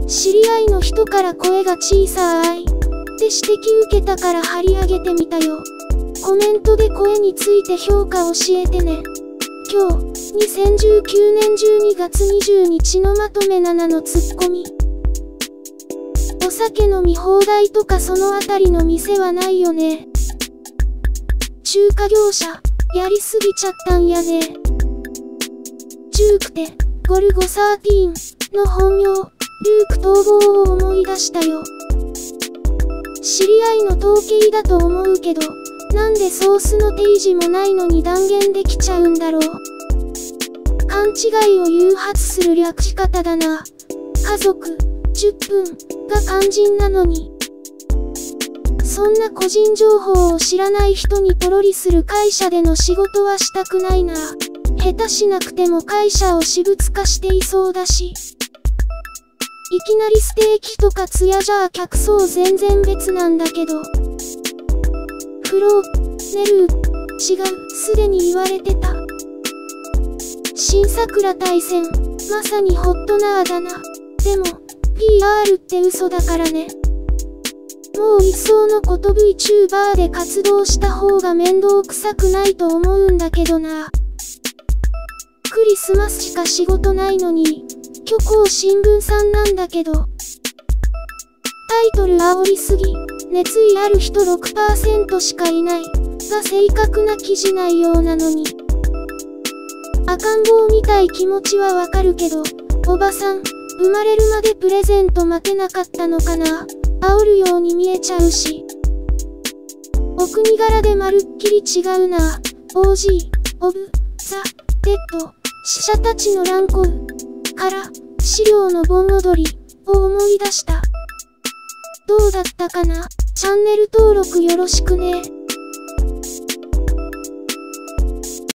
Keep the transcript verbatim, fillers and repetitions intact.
知り合いの人から声が小さいって指摘受けたから張り上げてみたよ。コメントで声について評価教えてね。今日、にせんじゅうきゅうねんじゅうにがつにじゅうにちのまとめななのツッコミ。お酒飲み放題とかそのあたりの店はないよね。中華業者、やりすぎちゃったんやね。ジュークテ、ゴルゴさんじゅうの本名、リューク逃亡を思い出したよ。知り合いの統計だと思うけど、なんでソースの提示もないのに断言できちゃうんだろう。勘違いを誘発する略し方だな。家族、じゅっぷんが肝心なのに。そんな個人情報を知らない人にポロリする会社での仕事はしたくないな。下手しなくても会社を私物化していそうだし。いきなりステーキとかツヤじゃあ客層全然別なんだけど。フロー、ネルー、違う、すでに言われてた。新桜大戦、まさにホットナーだな。でも、ピーアール って嘘だからね。もう一層のこと VTuber で活動した方が面倒くさくないと思うんだけどな。クリスマスしか仕事ないのに、虚構新聞さんなんだけど。タイトル煽りすぎ、熱意ある人 ろくパーセント しかいない、が正確な記事内容なのに。赤ん坊みたい気持ちはわかるけど、おばさん、生まれるまでプレゼント待てなかったのかな。煽るように見えちゃうし。お国柄でまるっきり違うな。オージー、オブ、ザ、デッド、死者たちの乱行から、資料の盆踊りを思い出した。どうだったかな？チャンネル登録よろしくね。